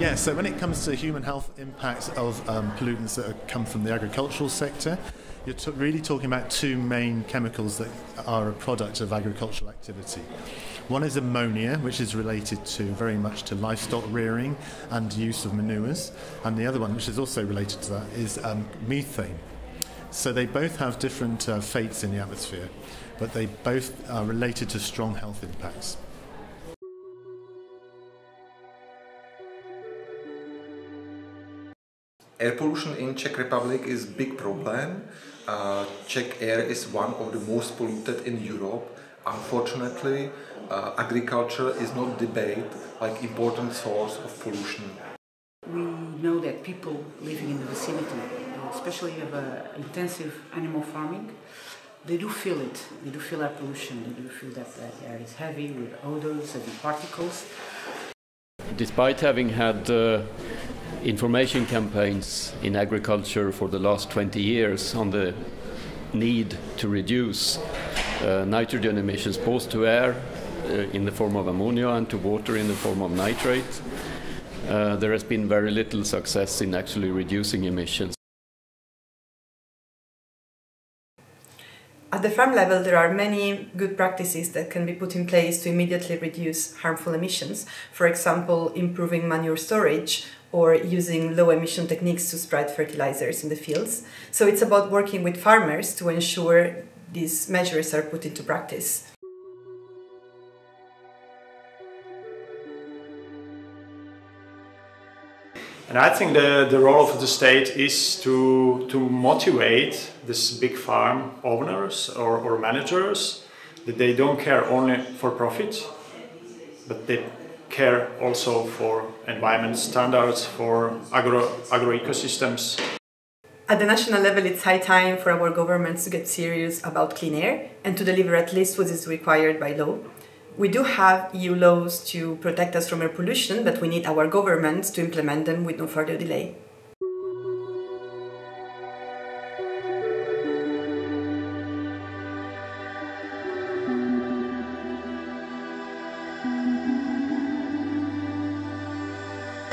Yeah, so when it comes to human health impacts of pollutants that come from the agricultural sector, you're really talking about two main chemicals that are a product of agricultural activity. One is ammonia, which is related to very much to livestock rearing and use of manures, and the other one, which is also related to that, is methane. So they both have different fates in the atmosphere, but they both are related to strong health impacts. Air pollution in Czech Republic is a big problem. Czech air is one of the most polluted in Europe. Unfortunately, agriculture is not debated like important source of pollution. We know that people living in the vicinity, especially of intensive animal farming, they do feel it. They do feel air pollution. They do feel that the air is heavy with odors, heavy particles. Despite having had information campaigns in agriculture for the last 20 years on the need to reduce nitrogen emissions both to air in the form of ammonia and to water in the form of nitrate, there has been very little success in actually reducing emissions. At the farm level, there are many good practices that can be put in place to immediately reduce harmful emissions. For example, improving manure storage or using low-emission techniques to spread fertilizers in the fields. So it's about working with farmers to ensure these measures are put into practice. And I think the role of the state is to motivate these big farm owners or managers that they don't care only for profit, but they care also for environment standards, for agro-ecosystems. At the national level, it's high time for our governments to get serious about clean air and to deliver at least what is required by law. We do have EU laws to protect us from air pollution, but we need our governments to implement them with no further delay.